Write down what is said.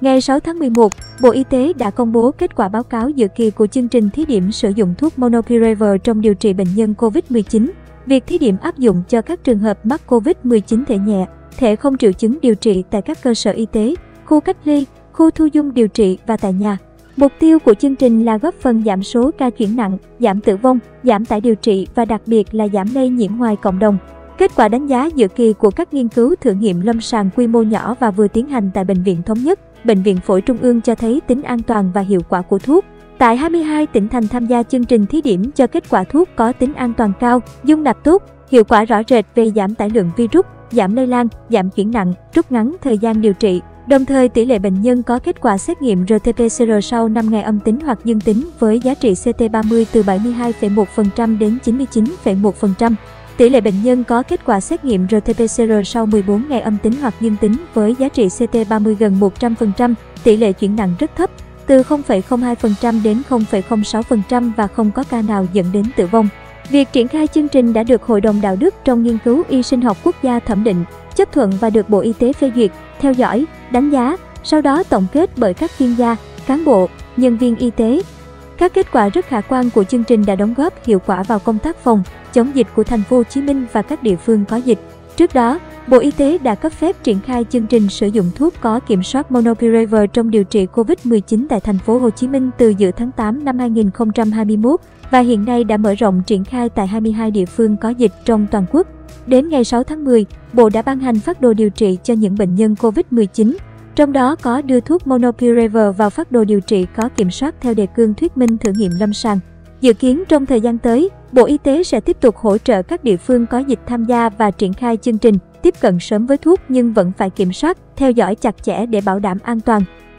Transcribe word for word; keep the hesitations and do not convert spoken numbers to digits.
Ngày sáu tháng mười một, Bộ Y tế đã công bố kết quả báo cáo dự kỳ của chương trình thí điểm sử dụng thuốc Monopiravir trong điều trị bệnh nhân Covid mười chín. Việc thí điểm áp dụng cho các trường hợp mắc Covid mười chín thể nhẹ, thể không triệu chứng điều trị tại các cơ sở y tế, khu cách ly, khu thu dung điều trị và tại nhà. Mục tiêu của chương trình là góp phần giảm số ca chuyển nặng, giảm tử vong, giảm tải điều trị và đặc biệt là giảm lây nhiễm ngoài cộng đồng. Kết quả đánh giá dự kỳ của các nghiên cứu thử nghiệm lâm sàng quy mô nhỏ và vừa tiến hành tại Bệnh viện Thống nhất, Bệnh viện Phổi Trung ương cho thấy tính an toàn và hiệu quả của thuốc. Tại hai mươi hai tỉnh thành tham gia chương trình thí điểm cho kết quả thuốc có tính an toàn cao, dung nạp tốt, hiệu quả rõ rệt về giảm tải lượng virus, giảm lây lan, giảm chuyển nặng, rút ngắn thời gian điều trị. Đồng thời, tỷ lệ bệnh nhân có kết quả xét nghiệm rờ tê pê xê rờ sau năm ngày âm tính hoặc dương tính với giá trị xê tê ba mươi từ bảy mươi hai phẩy một phần trăm đến chín mươi chín phẩy một phần trăm. Tỷ lệ bệnh nhân có kết quả xét nghiệm rờ tê pê xê rờ sau mười bốn ngày âm tính hoặc dương tính với giá trị xê tê ba mươi gần một trăm phần trăm. Tỷ lệ chuyển nặng rất thấp, từ không phẩy không hai phần trăm đến không phẩy không sáu phần trăm và không có ca nào dẫn đến tử vong. Việc triển khai chương trình đã được Hội đồng Đạo đức trong Nghiên cứu Y sinh học quốc gia thẩm định, chấp thuận và được Bộ Y tế phê duyệt, theo dõi, đánh giá, sau đó tổng kết bởi các chuyên gia, cán bộ, nhân viên y tế. Các kết quả rất khả quan của chương trình đã đóng góp hiệu quả vào công tác phòng, chống dịch của thành phố Hồ Chí Minh và các địa phương có dịch. Trước đó, Bộ Y tế đã cấp phép triển khai chương trình sử dụng thuốc có kiểm soát Monopiravir trong điều trị Covid mười chín tại thành phố Hồ Chí Minh từ giữa tháng tám năm hai nghìn không trăm hai mươi mốt và hiện nay đã mở rộng triển khai tại hai mươi hai địa phương có dịch trong toàn quốc. Đến ngày sáu tháng mười, Bộ đã ban hành phác đồ điều trị cho những bệnh nhân Covid mười chín, trong đó có đưa thuốc Monopiravir vào phác đồ điều trị có kiểm soát theo đề cương thuyết minh thử nghiệm lâm sàng. Dự kiến trong thời gian tới, Bộ Y tế sẽ tiếp tục hỗ trợ các địa phương có dịch tham gia và triển khai chương trình, tiếp cận sớm với thuốc nhưng vẫn phải kiểm soát, theo dõi chặt chẽ để bảo đảm an toàn.